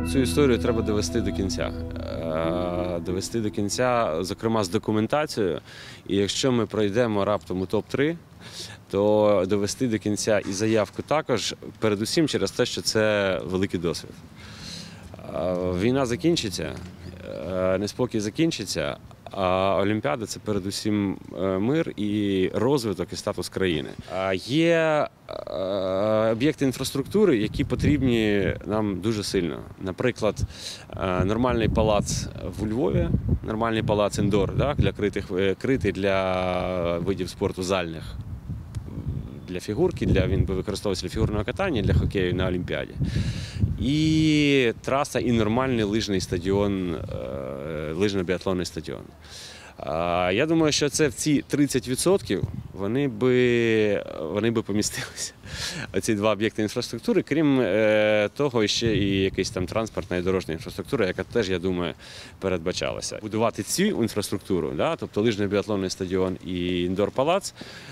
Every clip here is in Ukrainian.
Цю історію треба довести до кінця. Довести до кінця, зокрема, з документацією. І якщо ми пройдемо раптом у топ-3, то довести до кінця і заявку також, передусім через те, що це великий досвід. Війна закінчиться, неспокій закінчиться, а Олімпіада – це передусім мир і розвиток і статус країни. Є об'єкти інфраструктури, які потрібні нам дуже сильно. Наприклад, нормальний палац у Львові, нормальний палац індор, критий для видів спорту зальних. Для фігурки, він би використовувався для фігурного катання, для хокею на Олімпіаді. І траса, і нормальний лижний стадіон, лижно-біатлонний стадіон. Я думаю, що це в ці 30% вони би помістилися, оці два об'єкти інфраструктури, крім того, ще і якась там транспортна і дорожня інфраструктура, яка теж, я думаю, передбачалася. Будувати цю інфраструктуру, тобто лижно-біатлонний стадіон і індор-палац,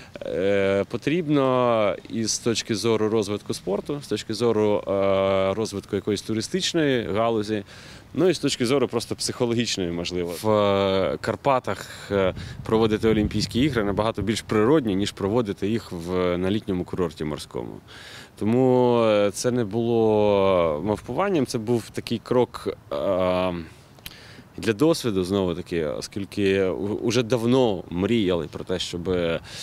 потрібно і з точки зору розвитку спорту, з точки зору розвитку якоїсь туристичної галузі, ну і з точки зору просто психологічної, можливо. В Карпатах проводити Олімпійські ігри набагато більш природні, ніж проводити їх на літньому курорті морському. Тому це не було мавпуванням, це був такий крок для досвіду, знову-таки, оскільки вже давно мріяли про те, щоб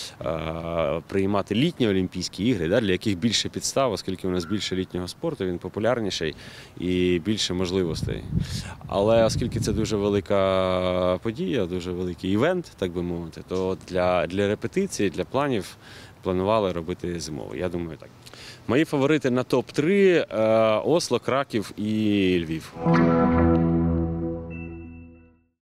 приймати літні Олімпійські ігри, для яких більше підстав, оскільки у нас більше літнього спорту, він популярніший і більше можливостей. Але оскільки це дуже велика подія, дуже великий івент, так би мовити, то для репетиції, для планів планували робити зимовий. Я думаю, так. Мої фаворити на топ-3 – Осло, Краків і Львів.